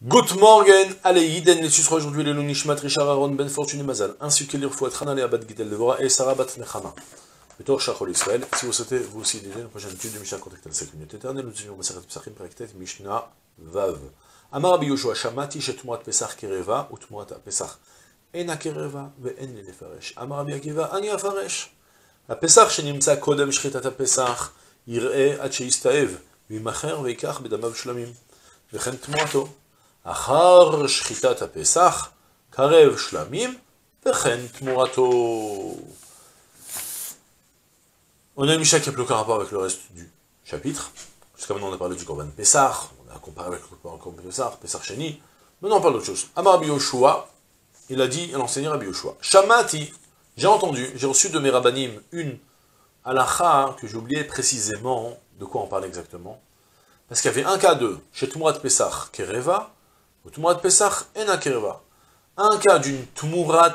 Good morning, allez, Yiden, les susra aujourd'hui, les Nishmat, Richard Aaron, Ben Fortune et Mazal, ainsi que l'Irfouat, Hanale Abad Gidel Devora et Sarah Bat Nechama. Betor Shachol Israël, si vous souhaitez vous aussi aider une prochaine étude de Mishnah contactée à la 5 minutes éternelles, nous étudions Maseret Pesachim, Praktet, Mishnah, Vav. Amar Rabbi Yoshua, Shamati, Shetmuat Pesach Kereva, ou Tmuat Pesach. Ena Kereva, ve'en le Faresh. Amar Rabbi Akiva, Ani Afaresh. הפסח שנמצא קודם שחיטת הפסח יראה עד שיסתאב וימכר ויקח בדמיו שלמים וכן תמועתו אחר שחיטת הפסח קרב שלמים וכן תמורתו. On a une Mishnah qui n'a plus aucun rapport avec le reste du chapitre. Jusqu'à maintenant on a parlé du Korban Pessah, on a comparé avec le Korban Pessah, Pessah Sheni. Maintenant on parle d'autre chose. Amar Rabbi Yoshua, il a dit, l'enseignant Rabbi Yoshua, Shamati, j'ai entendu, j'ai reçu de mes rabbanim une halakha que j'ai oublié précisément de quoi on parle exactement. Parce qu'il y avait un cas de chez Tumurat Pesach Kereva, ou Tumurat Pesach Ena Kereva. Un cas d'une Tumurat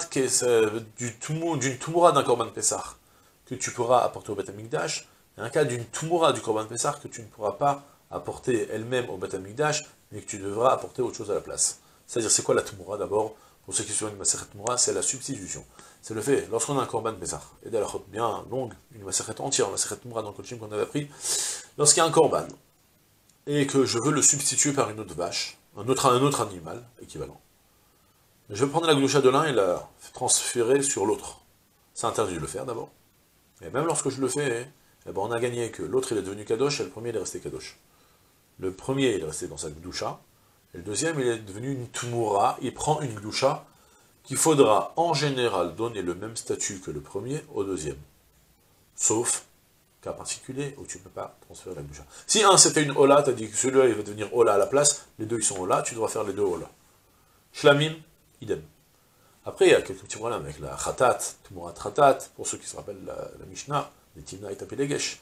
d'un Korban Pesach que tu pourras apporter au Beth Amikdash, et un cas d'une Tumura du Korban Pesach que tu ne pourras pas apporter elle-même au Beth Amikdash, mais que tu devras apporter autre chose à la place. C'est-à-dire, c'est quoi la Tumura d'abord? Pour ceux qui sont une Maseret Tumura, c'est la substitution. C'est le fait, lorsqu'on a un Korban Pesach, et d'ailleurs bien longue, une Maseret entière, une Maseret Tumura dans le coaching qu'on avait appris, lorsqu'il y a un Korban, et que je veux le substituer par une autre vache, un autre animal équivalent, je vais prendre la gloucha de l'un et la transférer sur l'autre. C'est interdit de le faire d'abord. Et même lorsque je le fais, eh ben on a gagné que l'autre il est devenu kadosh et le premier il est resté kadosh. Le premier il est resté dans sa gdoucha, et le deuxième il est devenu une tumura, il prend une gdoucha qu'il faudra en général donner le même statut que le premier au deuxième. Sauf cas particulier où tu ne peux pas transférer la gdoucha. Si un c'était une hola, tu as dit que celui-là il va devenir hola à la place, les deux ils sont hola, tu dois faire les deux hola. Shlamim, idem. Après, il y a quelques petits problèmes avec la khatat, tumurat khatat, pour ceux qui se rappellent la Mishnah, les timna et tapilegesh.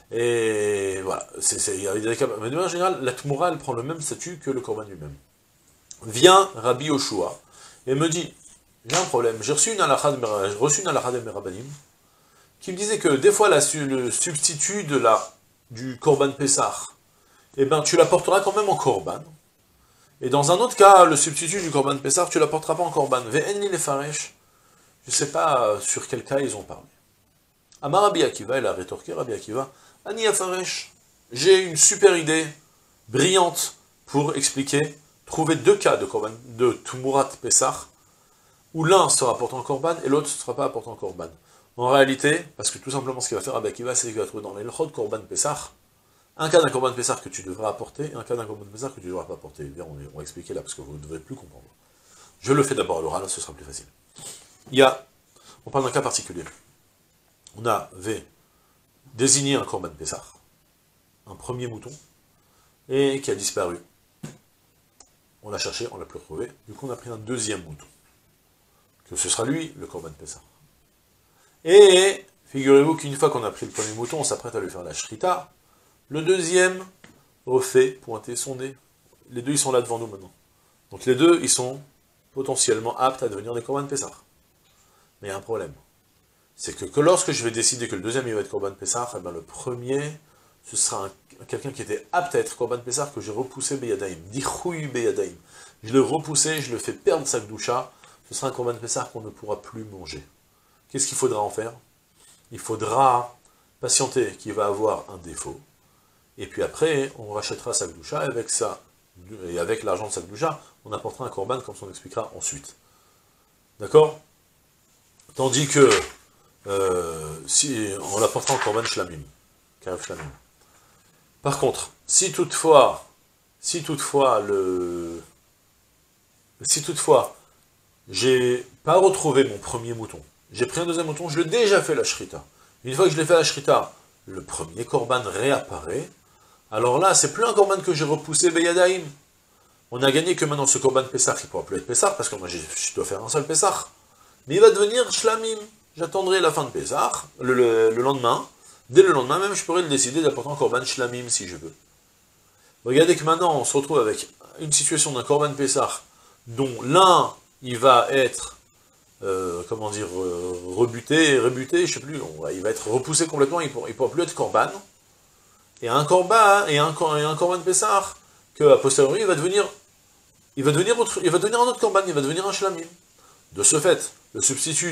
Et voilà, il y a des cas. Mais de manière générale, la tumura, elle prend le même statut que le korban lui-même. Vient Rabbi Yoshua et me dit, j'ai un problème, j'ai reçu une halakha de mes rabbanim, qui me disait que des fois, le substitut du korban Pessah, eh ben, tu l'apporteras quand même en korban. Et dans un autre cas, le substitut du Korban Pessah, tu ne l'apporteras pas en Korban. Ve'en le Faresh. Je ne sais pas sur quel cas ils ont parlé. Amar Rabbi Akiva, il a rétorqué Rabbi Akiva, Ani Faresh. J'ai une super idée, brillante, pour expliquer, trouver deux cas de Tumurat Pessah, où l'un sera apporté en Korban et l'autre ne sera pas apporté en Korban. En réalité, parce que tout simplement ce qu'il va faire Rabbi Akiva, c'est qu'il va trouver dans l'Elchot Korban Pessah, un cas d'un Korban Pessah que tu devras apporter, et un cas d'un Korban Pessah que tu ne devras pas apporter. Bien, on va expliquer là, parce que vous ne devrez plus comprendre. Je le fais d'abord à l'oral, ce sera plus facile. On parle d'un cas particulier. On avait désigné un Korban Pessah, un premier mouton, et qui a disparu. On l'a cherché, on l'a plus retrouvé, du coup on a pris un deuxième mouton, que ce sera lui, le Korban Pessah. Et, figurez-vous qu'une fois qu'on a pris le premier mouton, on s'apprête à lui faire la shrita. Le deuxième refait pointer son nez. Les deux, ils sont là devant nous maintenant. Donc les deux, ils sont potentiellement aptes à devenir des Korban Pessah. Mais il y a un problème. C'est que lorsque je vais décider que le deuxième, il va être Korban Pessah, eh ben le premier, ce sera quelqu'un qui était apte à être Korban Pessah, que j'ai repoussé Beyadaim. Dichouy Beyadaim. Je l'ai repoussé, je le fais perdre sa gdoucha. Ce sera un Korban Pessah qu'on ne pourra plus manger. Qu'est-ce qu'il faudra en faire? Il faudra patienter qu'il va avoir un défaut. Et puis après, on rachètera sa gdoucha, et avec l'argent de sa gdoucha, on apportera un korban, comme on expliquera ensuite. D'accord? Tandis que, si on l'apportera en korban shlamim, karev shlamim. Par contre, si toutefois, j'ai pas retrouvé mon premier mouton, j'ai pris un deuxième mouton, je l'ai déjà fait la shrita. Une fois que je l'ai fait la shrita, le premier korban réapparaît. Alors là, c'est plus un korban que j'ai repoussé Beyadaim. On a gagné que maintenant ce korban Pessah, il ne pourra plus être Pessah, parce que moi je dois faire un seul Pessah. Mais il va devenir Shlamim. J'attendrai la fin de Pessah, le lendemain. Dès le lendemain même, je pourrais le décider d'apporter un korban Shlamim si je veux. Regardez que maintenant, on se retrouve avec une situation d'un korban Pessah, dont l'un, il va être, rebuté, je sais plus, il va être repoussé complètement, il ne pourra plus être korban. Et un korban Pessah, que a posteriori, il va devenir un autre korban, il va devenir un shlamim. De ce fait, le substitut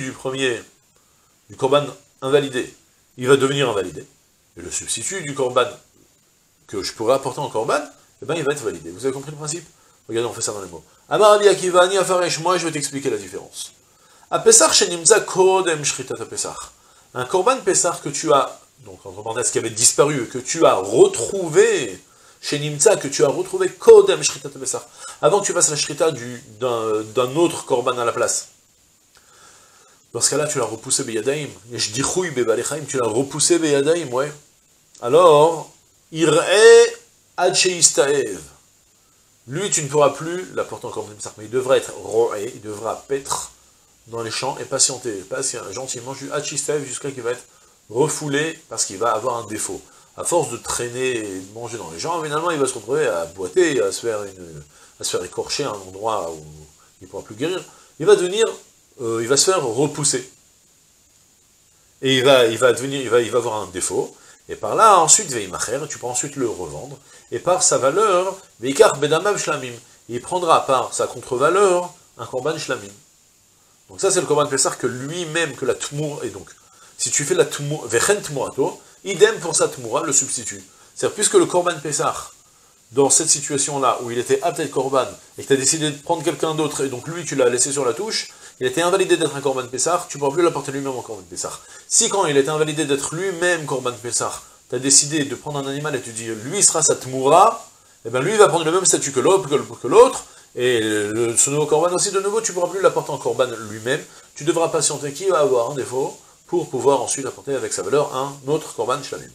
du korban invalidé, il va devenir invalidé. Et le substitut du korban que je pourrais apporter en korban, eh ben, il va être validé. Vous avez compris le principe? Regardez, on fait ça dans les mots. Amar Rabbi Akiva, Ani Afaresh, moi je vais t'expliquer la différence. A Pesach shenimza kodem shritat a Pesach. Un korban Pesach que tu as, donc entre parenthèses, qui avait disparu, que tu as retrouvé, shenimza, que tu as retrouvé kodem shritat a Pesach. Avant que tu fasses la shrita d'un autre korban à la place. Dans ce cas-là, tu l'as repoussé beyadaim. Yesh dichouy bebalechaim, tu l'as repoussé beyadaim, ouais. Alors, ir'e ad sheistaev. Lui, tu ne pourras plus l'apporter en korban Pesach, mais il devra être roé, il devra paître dans les champs et patienter, gentiment, jusqu'à qu'il va être refoulé parce qu'il va avoir un défaut. À force de traîner et de manger dans les champs, finalement, il va se retrouver à boiter, à se faire écorcher à un endroit où il ne pourra plus guérir. Il va se faire repousser. Et il va avoir un défaut. Et par là, ensuite, tu pourras ensuite le revendre. Et par sa valeur, veikar bedamav shlamim, il prendra par sa contre-valeur un korban shlamim. Donc ça, c'est le korban Pesach que lui-même, que la tmour, et donc, si tu fais la tmour, vechen tmourato, idem pour sa tmoura, le substitut. C'est-à-dire, puisque le korban Pesach, dans cette situation-là, où il était apte korban, et que tu as décidé de prendre quelqu'un d'autre, et donc lui, tu l'as laissé sur la touche, il était invalidé d'être un korban Pesach, tu ne pourras plus l'apporter lui-même en korban Pesach. Si quand il était invalidé d'être lui-même korban Pesach, tu as décidé de prendre un animal et tu dis, lui sera sa tmoura, et bien lui, il va prendre le même statut que l'autre, et ce nouveau korban aussi, de nouveau, tu ne pourras plus l'apporter en korban lui-même, tu devras patienter qui va avoir un défaut, pour pouvoir ensuite apporter avec sa valeur un autre korban shlamim.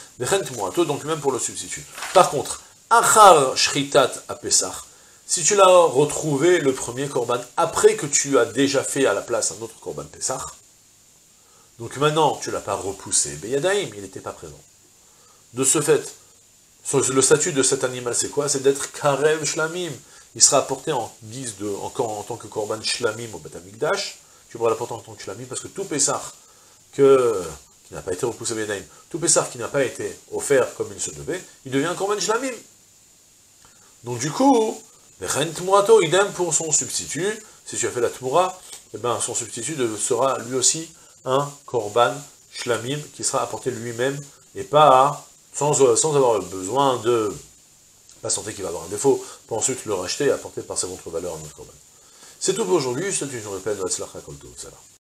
Donc même pour le substitut. Par contre, achar shritat a Pesach, si tu l'as retrouvé, le premier korban, après que tu as déjà fait à la place un autre korban Pesach, donc maintenant, tu ne l'as pas repoussé, beyadaim, il n'était pas présent. De ce fait, le statut de cet animal, c'est quoi? C'est d'être karev shlamim. Il sera apporté en tant que korban shlamim au Beth Amikdash. Tu pourras l'apporter en tant que shlamim, parce que tout Pesach qui n'a pas été repoussé beyadaim, tout Pesach qui n'a pas été offert comme il se devait, il devient un korban shlamim. Donc du coup, Vechen tmourato, idem pour son substitut. Si tu as fait la tmoura, eh ben, son substitut sera lui aussi un korban shlamim qui sera apporté lui-même et pas sans avoir besoin de patienter qu'il va avoir un défaut pour ensuite le racheter et apporter par sa contre-valeur un autre korban. C'est tout pour aujourd'hui. Je te souhaite une journée pleine de Hatzlacha Kol Tov.